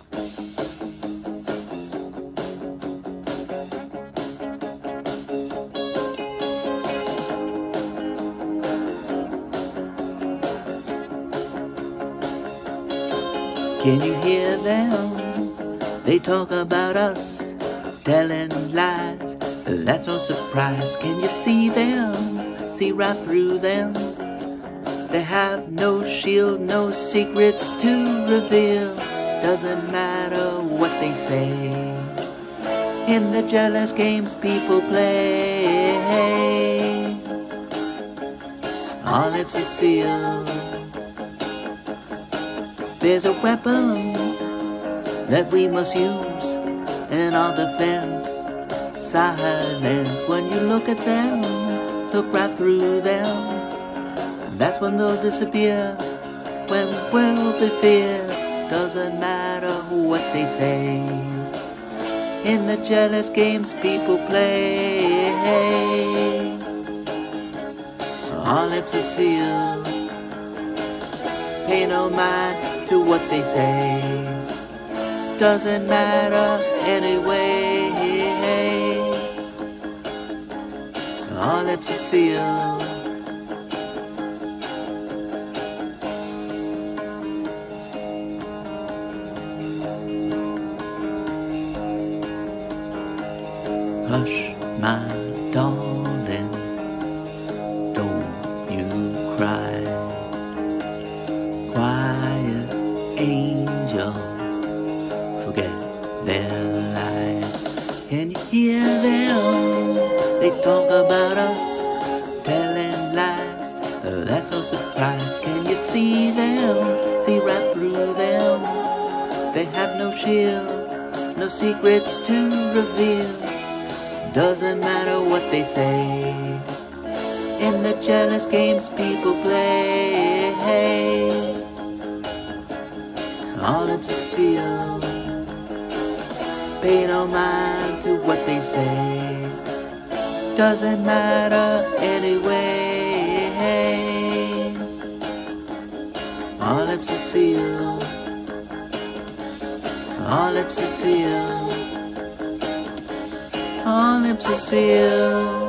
Can you hear them? They talk about us, telling lies. That's no surprise. Can you see them? See right through them. They have no shield, no secrets to reveal. Doesn't matter what they say. In the jealous games people play, all lips are sealed. There's a weapon that we must use in our defense. Silence. When you look at them, look right through them. That's when they'll disappear. When will be fear. Doesn't matter what they say. In the jealous games people play, all lips are sealed. Pay no mind to what they say. Doesn't matter anyway. All lips are sealed. Hush, my darling, don't you cry. Quiet angel, forget their lies. Can you hear them? They talk about us, telling lies. That's no surprise. Can you see them? See right through them. They have no shield, no secrets to reveal. Doesn't matter what they say. In the jealous games people play, all lips are sealed. Pay no mind to what they say. Doesn't matter anyway. All lips are sealed. All lips are sealed. All lips are sealed.